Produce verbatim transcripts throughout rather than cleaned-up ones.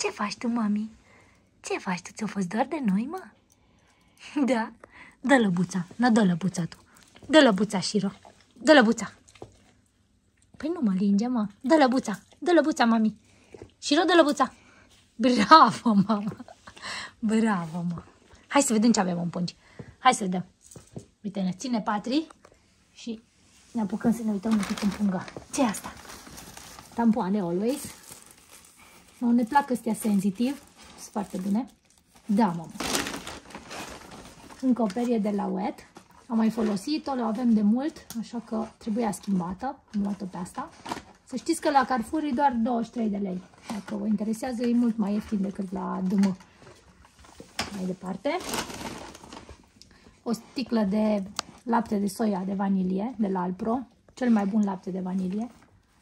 Ce faci tu, mami? Ce faci tu? Ți-a fost doar de noi, mă? Da? Dă lăbuța. Na, dă lăbuța tu. Dă lăbuța, Shiro. Dă lăbuța. Păi nu mă linge, mă. Dă lăbuța. Dă lăbuța, mami. Shiro, dă lăbuța. Bravo, mama. Bravo, mă. Hai să vedem ce avem în pungi. Hai să vedem. Uite, ne ține Patri și ne apucăm să ne uităm un pic în pungă. Ce e asta? Tampoane, always. Nu ne plac astea sensitiv. Sunt foarte bune. Da, mama. Încă o perie de la Wet. Am mai folosit-o, le avem de mult, așa că trebuia schimbată. Am luat-o pe asta. Să știți că la Carrefour e doar douăzeci și trei de lei. Dacă vă interesează, e mult mai ieftin decât la D M. Mai departe. O sticlă de lapte de soia de vanilie de la Alpro. Cel mai bun lapte de vanilie.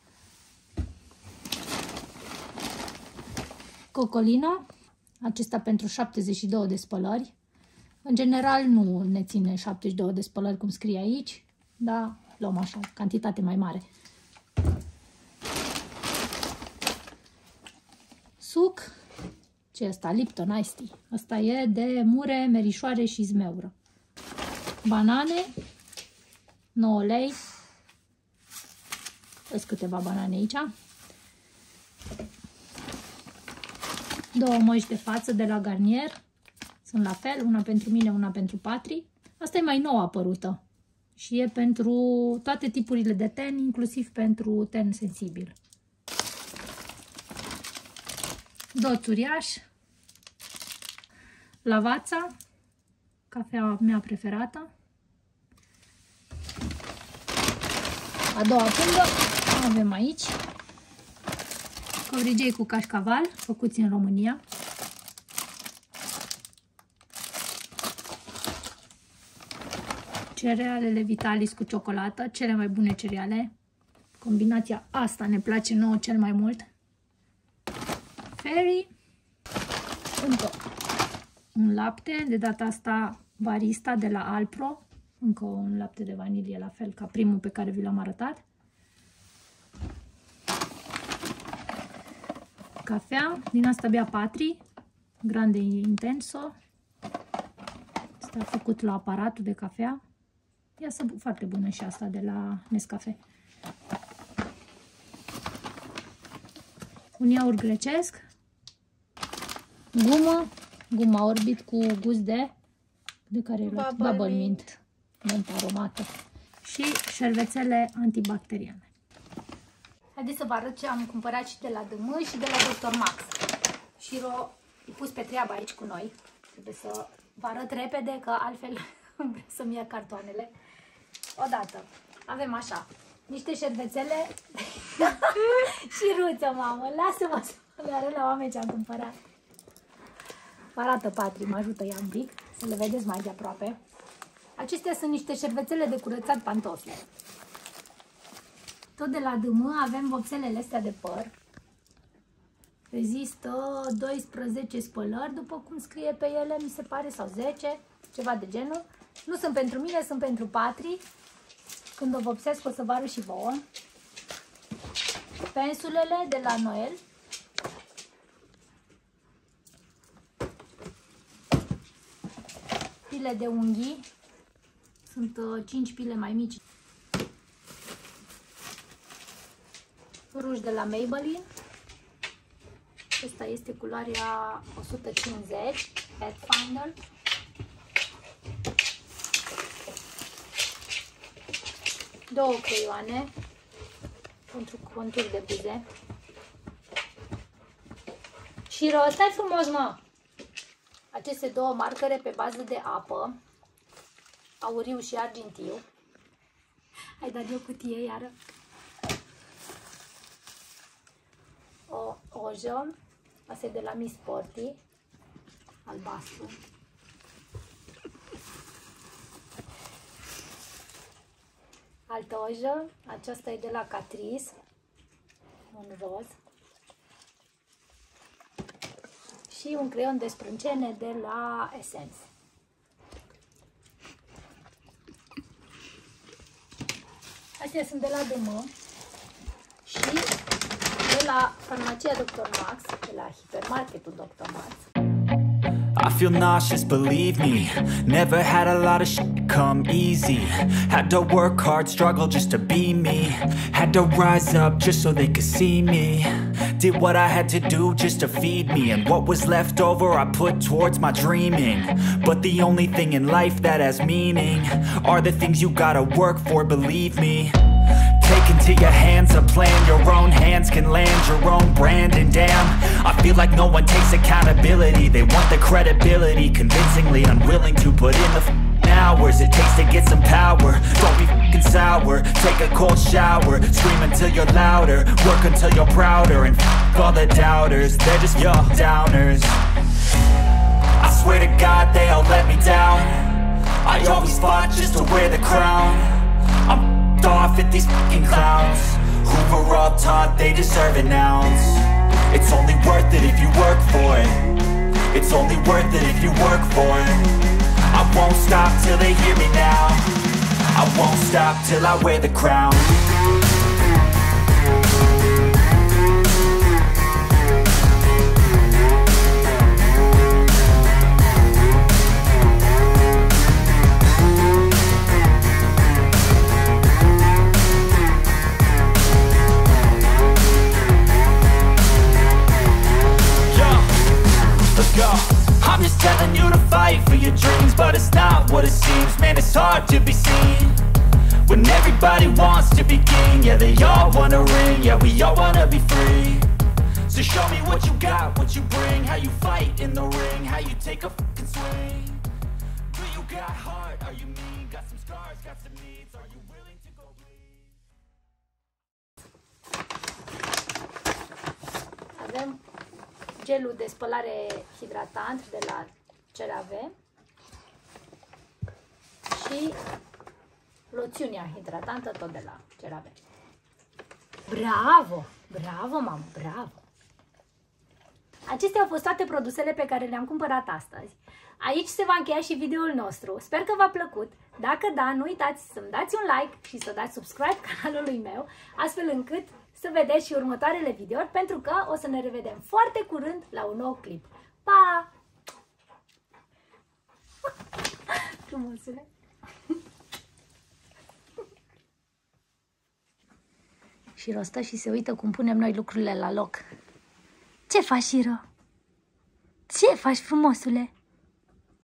Cocolino. Acesta pentru șaptezeci și două de spălări. În general nu ne ține șaptezeci și două de spălări cum scrie aici, dar luăm așa, cantitate mai mare. Suc, ce e asta? Lipton Ice Tea. Asta e de mure, merișoare și zmeură. Banane, nouă lei. Sunt câteva banane aici. Două măști de față de la Garnier. Sunt la fel, una pentru mine, una pentru Patri. Asta e mai nou apărută și e pentru toate tipurile de ten, inclusiv pentru ten sensibil. Doț uriaș, Lavazza, cafea mea preferată. A doua pungă avem aici covrigei cu cașcaval, făcuți în România. Cerealele Vitalis cu ciocolată, cele mai bune cereale. Combinația asta ne place nouă cel mai mult. Fairy. Încă un lapte, de data asta Barista de la Alpro. Încă un lapte de vanilie, la fel ca primul pe care vi l-am arătat. Cafea, din asta bea Patri, Grande Intenso. Asta a făcut la aparatul de cafea. Ia să foarte bună și asta de la Nescafe. Un iaurt grecesc. Gumă. Guma Orbit cu gust de... De care e luat? Bubble mint. Mint aromată. Și șervețele antibacteriane. Haideți să vă arăt ce am cumpărat și de la D M și de la doctor Max. Shiro e pus pe treabă aici cu noi. Trebuie să vă arăt repede, că altfel vreau să-mi ia cartoanele. Odată avem așa, niște șervețele și ruță, mamă, lasă-mă să le arăt la oameni ce am cumpărat. Mă arată Patri, mă ajută ea un pic, să le vedeți mai de aproape. Acestea sunt niște șervețele de curățat pantofi. Tot de la D M avem vopselele astea de păr. Rezistă doisprezece spălări, după cum scrie pe ele, mi se pare, sau zece, ceva de genul. Nu sunt pentru mine, sunt pentru Patri. Când o vopsesc o să vă arăt și vouă. Pensulele de la Noel. Pile de unghii. Sunt uh, cinci pile mai mici. Ruj de la Maybelline. Asta este culoarea o sută cincizeci, Pathfinder. Două creioane pentru conturi de buze. Și stai frumos, mă! Aceste două marcare pe bază de apă, auriu și argintiu. Hai, dat eu cutie iară. O ojă, asta e de la Miss Sporty, albastru. Altă ojă, aceasta e de la Catrice, un roz. Și un creion de sprâncene de la Essence. Astea sunt de la D M și de la farmacia doctor Max, la hipermarketul doctor Max. I feel nauseous, believe me. Never had a lot of shit come easy. Had to work hard, struggle just to be me. Had to rise up just so they could see me. Did what I had to do just to feed me. And what was left over I put towards my dreaming. But the only thing in life that has meaning are the things you gotta work for, believe me. Take into your hands a plan, your own hands can land your own brand. And damn, I feel like no one takes accountability. They want the credibility, convincingly unwilling to put in the f***ing hours it takes to get some power. Don't be f***ing sour, take a cold shower. Scream until you're louder, work until you're prouder. And f*** all the doubters, they're just your downers. I swear to God they all let me down. I always fought just to wear the crown. I'm off at these fucking clowns who were all taught they deserve an ounce. It's only worth it if you work for it. It's only worth it if you work for it. I won't stop till they hear me now. I won't stop till I wear the crown. I'm just telling you to fight for your dreams, but it's not what it seems. Man, it's hard to be seen when everybody wants to be king. Yeah, they all wanna ring, yeah, we all wanna be free. So show me what you got, what you bring, how you fight in the ring, how you take a fucking swing. Do you got heart, are you mean? Got some scars, got some needs, are you willing to go bleed? Avem gelul de spălare hidratant de la CeraVe și loțiunea hidratantă tot de la CeraVe. Bravo! Bravo, mamă! Bravo! Acestea au fost toate produsele pe care le-am cumpărat astăzi. Aici se va încheia și videoul nostru. Sper că v-a plăcut. Dacă da, nu uitați să-mi dați un like și să dați subscribe canalului meu, astfel încât să vedeți și următoarele videouri, pentru că o să ne revedem foarte curând la un nou clip. Pa! Frumosule! Și rostă și se uită cum punem noi lucrurile la loc. Ce faci, Shiro? Ce faci, frumosule?